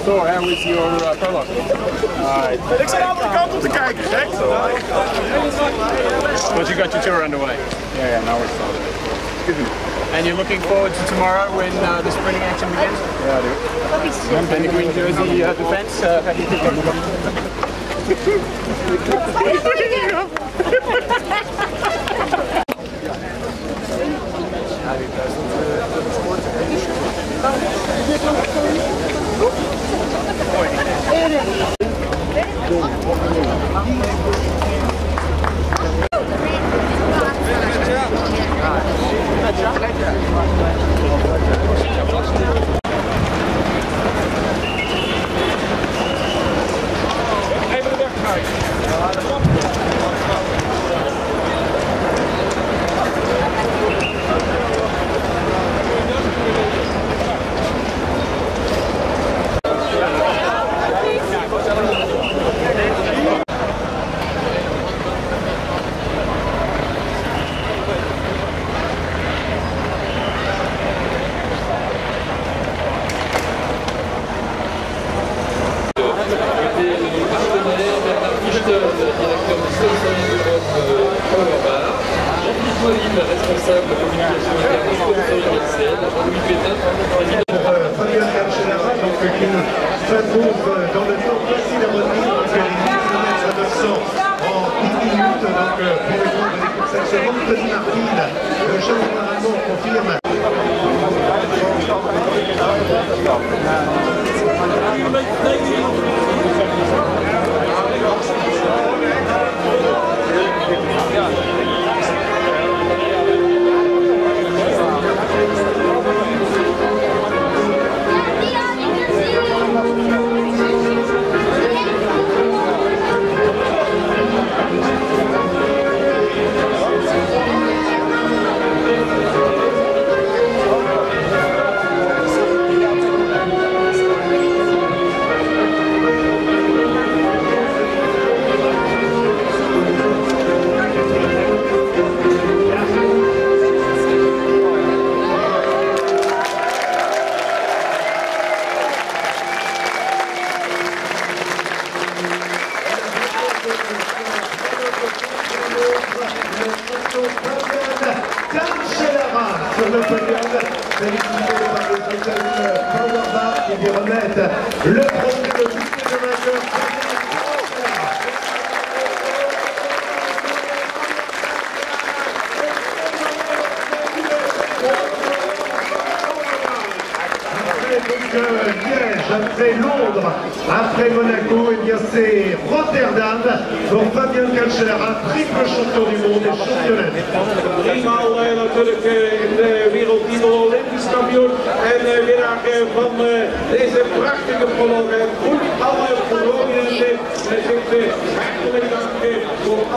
Thor, how was your prologue? Ik zat aan de andere kant om te kijken, zeg. Once you got your tour underway? Yeah, now we're starting. And you're looking forward to tomorrow when the sprinting action begins? Yeah, I do. And the green jersey defense, how do you think that will Fabian Cancellara, donc qui s'impose dans le temps facile à retenir, parce que les 10 km à 900 en 10 minutes, donc pour répondre à l'équipe Sanchez, Anthony Martin, le jeune Barredo confirme. Cancellara sur le podium, félicité par les hôtels Powerbar qui lui remettent le premier de bouquet de vainqueur. Liège, après Londres, après Monaco, et bien c'est Rotterdam pour Fabian Cancellara, triple champion du monde et championnat. Driemaal natuurlijk in de wereldtitel Olympisch kampioen en winnaar van deze prachtige prologue. Goed alle verloren en zegt hartelijk dank voor alle.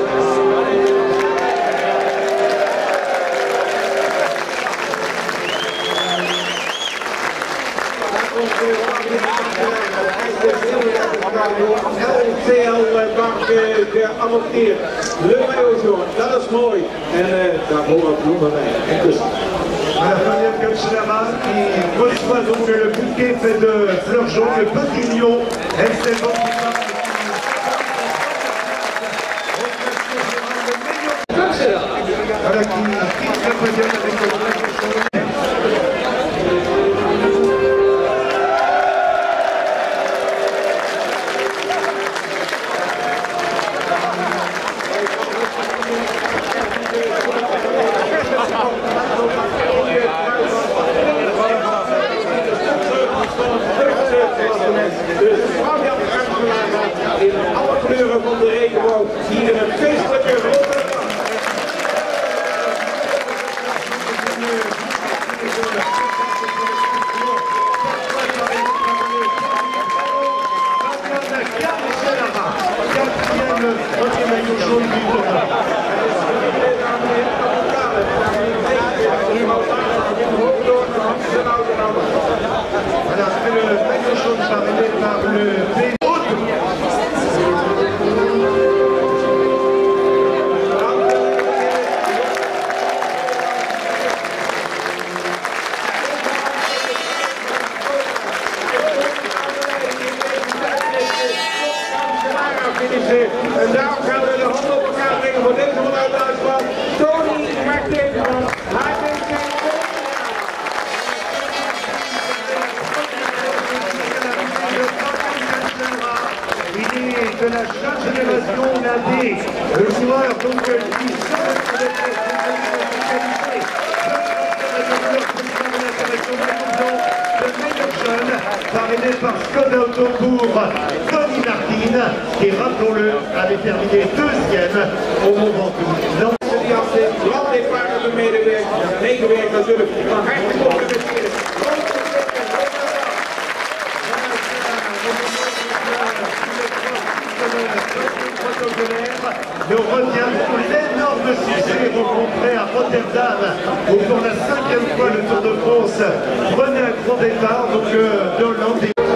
LCL-bank geadopteerd. Le Maillot, dat is mooi. En daar horen we bloemen bij. En dus. Fabian Cancellara qui reçoit donc le bouquet fait de fleurs jaunes, le petit lion, FC voilà qui quitte le podium avec le in alle kleuren van de regenboog hier in een feestelijke Rotterdam. de la jeune génération, on a des joueurs donc qui sont parrainé par Scott pour Tony Martin, qui, rappelons-le, avait terminé deuxième au moment où Grand départ de medewerkers natuurlijk van harte complimenteren. Nous retiendrons l'énorme succès rencontré à Rotterdam où pour la 5e fois le Tour de France prenait un grand départ donc de Hollande.